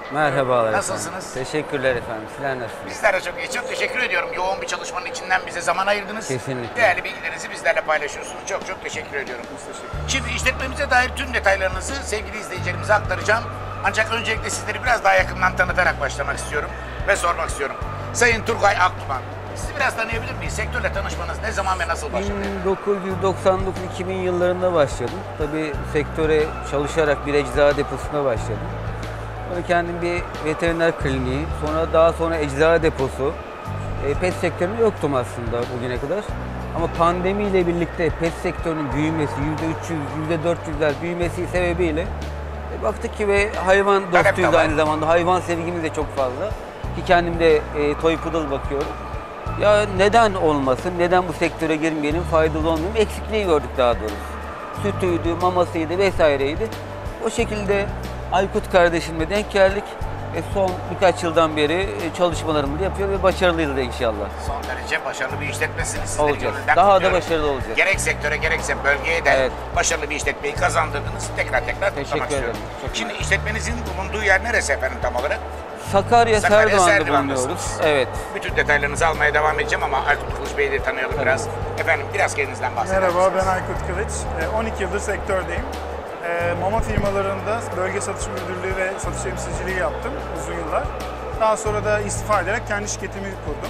Merhabalar Nasılsınız? efendim. Teşekkürler efendim. Sizler nasılsınız? Bizler de çok iyi. Çok teşekkür ediyorum. Yoğun bir çalışmanın içinden bize zaman ayırdınız. Kesinlikle. Değerli bilgilerinizi bizlerle paylaşıyorsunuz. Çok çok teşekkür ediyorum. Şimdi işletmemize dair tüm detaylarınızı sevgili izleyicilerimize aktaracağım. Ancak öncelikle sizleri biraz daha yakından tanıtarak başlamak istiyorum ve sormak istiyorum. Sayın Turgay Aktuman, sizi biraz tanıyabilir miyiz? Sektörle tanışmanız ne zaman ve nasıl başladı? 1999-2000 yıllarında başladım. Tabii sektöre çalışarak bir eczacı deposuna başladım. Sonra kendim bir veteriner kliniği, daha sonra eczacı deposu. Pet sektöründe yoktum aslında bugüne kadar. Ama pandemiyle birlikte pet sektörünün büyümesi, %300, %400'ler büyümesi sebebiyle baktık ki ve hayvan dostuyuz aynı zamanda. Hayvan sevgimiz de çok fazla. Ki kendim de toy poodle bakıyorum. Ya neden olmasın, neden bu sektöre girmeyelim, faydalı olmayalım, eksikliği gördük daha doğrusu. Sütüydü, mamasıydı vesaireydi. O şekilde Aykut kardeşimle denk geldik ve son birkaç yıldan beri çalışmalarımızı yapıyor ve başarılıyız da inşallah. Son derece başarılı bir işletmesiniz. Sizleri Olacağız. gönülden Daha da kutluyorum. başarılı olacağız. Gerek sektöre gerekse bölgeye de Evet. başarılı bir işletmeyi kazandırdınız. Tekrar kutlamak Teşekkür istiyorum. ederim. Çok Şimdi işletmenizin bulunduğu yer neresi efendim tam olarak? Sakarya Serdivan'da Serdivan'dasınız. bulunuyoruz. Evet. Bütün detaylarınızı almaya devam edeceğim ama Aykut Kılıç Bey'i de tanıyalım biraz. Efendim biraz kendinizden bahseder Merhaba, misiniz? ben Aykut Kılıç. 12 yıldır sektördeyim. Mama firmalarında bölge satış müdürlüğü ve satış temsilciliği yaptım uzun yıllar. Daha sonra da istifa ederek kendi şirketimi kurdum.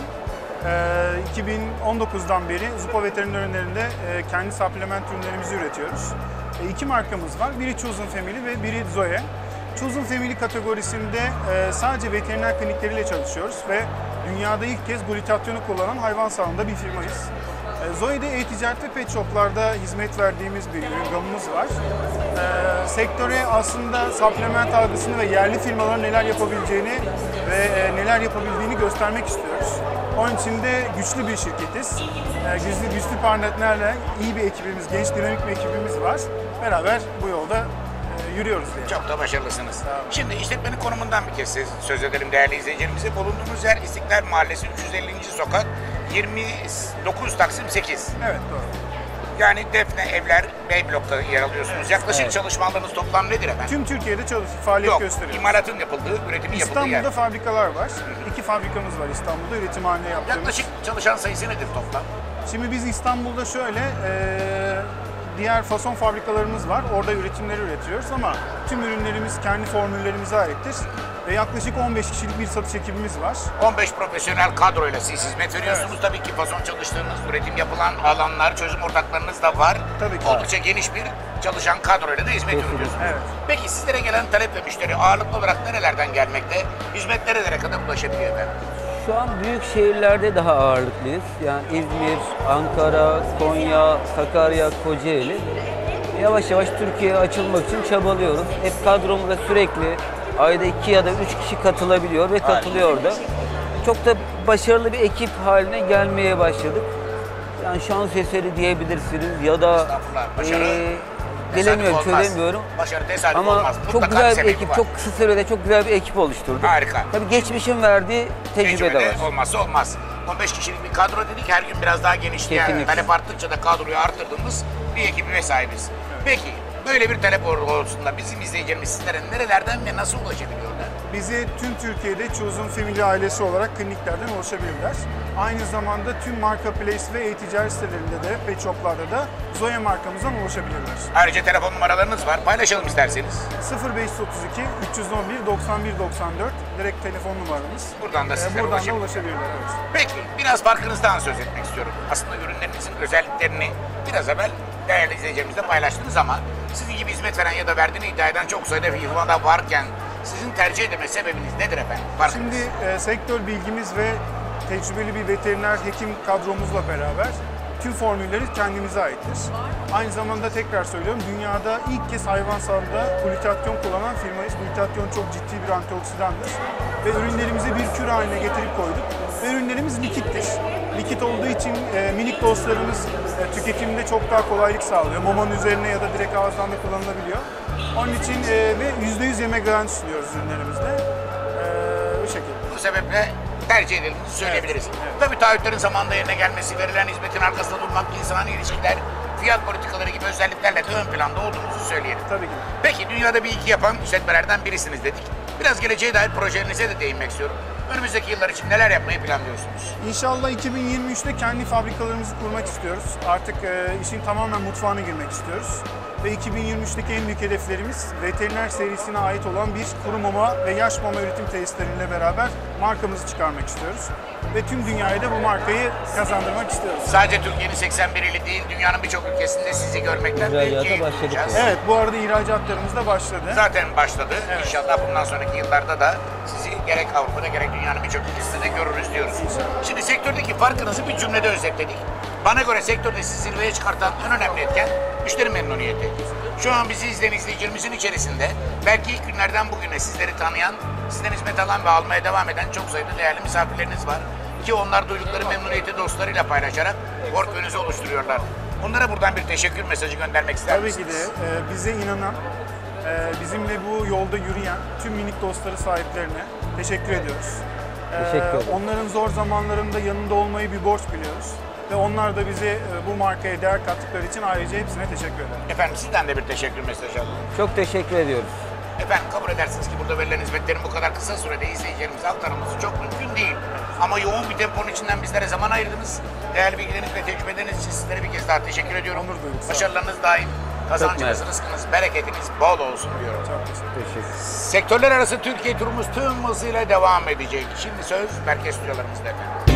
2019'dan beri Zupa Veteriner ürünlerinde kendi supplement ürünlerimizi üretiyoruz. İki markamız var. Biri Chosen Family ve biri Zoe. Chosen Family kategorisinde sadece veteriner klinikleriyle çalışıyoruz ve dünyada ilk kez glutatyonu kullanan hayvan sağlığında bir firmayız. Zoe'de e-ticaret ve pet shoplarda hizmet verdiğimiz bir ürün gamımız var. Sektöre aslında supplement algısını ve yerli firmaların neler yapabileceğini ve neler yapabildiğini göstermek istiyoruz. Onun için de güçlü bir şirketiz. Güçlü partnerlerle iyi bir ekibimiz, genç dinamik bir ekibimiz var. Beraber bu yolda yürüyoruz diye. Çok da başarılısınız. Şimdi işletmenin konumundan bir kez söz edelim değerli izleyicilerimize. Bulunduğumuz yer İstiklal Mahallesi 350. Sokak 29 Taksim 8. Evet, doğru. Yani Defne Evler Bey blokta yer alıyorsunuz. Yaklaşık çalışma alanınız toplam nedir efendim? Tüm Türkiye'de faaliyet Yok, gösteriyoruz. imalatın yapıldığı, üretimin yapıldığı yer. İstanbul'da fabrikalar var. İki fabrikamız var İstanbul'da üretimhane yaptığımız. Yaklaşık çalışan sayısı nedir toplam? Şimdi biz İstanbul'da şöyle diğer fason fabrikalarımız var. Orada üretimleri üretiyoruz ama tüm ürünlerimiz kendi formüllerimize aittir. Ve yaklaşık 15 kişilik bir satış ekibimiz var. 15 profesyonel kadroyla siz hizmet veriyorsunuz. Evet. Tabii ki fason çalıştığınız, üretim yapılan alanlar, çözüm ortaklarınız da var. Tabii ki. Oldukça geniş bir çalışan kadroyla da hizmet yürütüyorsunuz. Evet. Peki sizlere gelen talep ve müşteri ağırlıklı olarak nerelerden gelmekte? Hizmet nerelere kadar ulaşabiliyor efendim? Şu an büyük şehirlerde daha ağırlıklıyız. Yani İzmir, Ankara, Konya, Sakarya, Kocaeli. Yavaş yavaş Türkiye'ye açılmak için çabalıyoruz. Hep kadromuza sürekli ayda 2 ya da 3 kişi katılabiliyor ve katılıyor da. Çok da başarılı bir ekip haline gelmeye başladık. Yani şans eseri diyebilirsiniz ya da Estağfurullah. Başarı bilemiyorum, tesadüf olmaz. söylemiyorum. Başarı tesadüf Ama olmaz. çok Mutlaka güzel bir sebebi ekip, var. çok kısa sürede çok güzel bir ekip oluşturduk. Harika. Tabii geçmişin verdiği tecrübe de var. Olmazsa olmaz. 15 kişilik bir kadro dedik, her gün biraz daha genişti. Yani Kesinlikle. talep arttıkça da kadroyu arttırdığımız bir ekibi ve sahibiz. Peki, böyle bir talep olursa bizim izleyicilerimiz sizlere nerelerden ve nasıl ulaşabiliyorlar? Bize tüm Türkiye'de Chosen Family ailesi olarak kliniklerden ulaşabilirler. Aynı zamanda tüm marketplace ve e-ticaret sitelerinde de, pet shoplarda da Zoe markamızdan ulaşabilirler. Ayrıca telefon numaralarınız var, paylaşalım isterseniz. 0532 311 91 94 direkt telefon numaramız. Buradan da sizlere Buradan da ulaşabilir. ulaşabilirler. Evet. Peki, biraz farkınızdan söz etmek istiyorum. Aslında ürünlerinizin özelliklerini biraz evvel değerli izleyicilerimizle paylaştınız ama sizin gibi hizmet veren ya da verdiğini iddia eden çok sayıda firmada varken sizin tercih edilme sebebiniz nedir efendim? Farkınız? Şimdi sektör bilgimiz ve tecrübeli bir veteriner hekim kadromuzla beraber tüm formülleri kendimize aittir. Aynı zamanda tekrar söylüyorum, dünyada ilk kez hayvan sağlığında glutatyon kullanan firmayız. Glutatyon çok ciddi bir antioksidandır ve ürünlerimizi bir kür haline getirip koyduk. Ve ürünlerimiz likittir. Likit olduğu için minik dozlarımız tüketimde çok daha kolaylık sağlıyor. Mamanın üzerine ya da direkt ağızdan da kullanılabiliyor. Onun için ve %100 yeme garantisi sunuyoruz ürünlerimizde. Bu şekilde. Bu sebeple tercih edildiğinizi söyleyebiliriz. Evet, evet. Tabii taahhütlerin zamanında yerine gelmesi, verilen hizmetin arkasında durmak, insani ilişkiler fiyat politikaları gibi özelliklerle de ön planda olduğunuzu söyleyelim. Tabii ki. Peki dünyada bir iki yapan işletmelerden birisiniz dedik. Biraz geleceğe dair projelerinize de değinmek istiyorum. Önümüzdeki yıllar için neler yapmayı planlıyorsunuz? İnşallah 2023'te kendi fabrikalarımızı kurmak istiyoruz. Artık işin tamamen mutfağına girmek istiyoruz. Ve 2023'teki en büyük hedeflerimiz veteriner serisine ait olan bir kuru mama ve yaş mama üretim tesisleriyle beraber markamızı çıkarmak istiyoruz. Ve tüm dünyaya da bu markayı kazandırmak istiyoruz. Sadece Türkiye'nin 81 ili değil, dünyanın birçok ülkesinde sizi görmekten büyük İhracata keyif başladık duyacağız. yani. Evet, bu arada ihracatlarımız da başladı. Zaten başladı. Evet. İnşallah bundan sonraki yıllarda da sizi gerek Avrupa'da gerek dünyanın birçok ülkesinde de görürüz diyoruz. Şimdi sektördeki farkınızı bir cümlede özetledik. Bana göre sektörde sizi zirveye çıkartan en önemli etken müşteri memnuniyeti. Şu an bizi izleyen izleyicilerimizin içerisinde belki ilk günlerden bugüne sizleri tanıyan, sizden hizmet alan ve almaya devam eden çok sayıda değerli misafirleriniz var. Ki onlar duydukları memnuniyeti dostlarıyla paylaşarak portföyünüzü oluşturuyorlar. Onlara buradan bir teşekkür mesajı göndermek ister Tabii misiniz? ki de bize inanan, bizimle bu yolda yürüyen tüm minik dostları sahiplerine teşekkür ediyoruz. Teşekkür ederim. Onların zor zamanlarında yanında olmayı bir borç biliyoruz. Ve onlar da bize bu markaya değer kattıkları için ayrıca hepsine teşekkür ederim. Efendim sizden de bir teşekkür mesajı alalım. Çok teşekkür ediyoruz. Efendim kabul edersiniz ki burada verilen hizmetlerin bu kadar kısa sürede izleyicilerimize aktarılması çok mümkün değil. Ama yoğun bir temponun içinden bizlere zaman ayırdınız. Değerli bilgileriniz ve tecrübeleriniz için sizlere bir kez daha teşekkür ediyorum. Onur duyduk, sağ olun. Başarılarınız daim, kazancınız, mersi. rızkınız, bereketiniz bol olsun diyorum. Çok teşekkür ederim. Teşekkür. Sektörler arası Türkiye turumuz tüm hızıyla devam edecek. Şimdi söz merkez stüdyolarımızda efendim.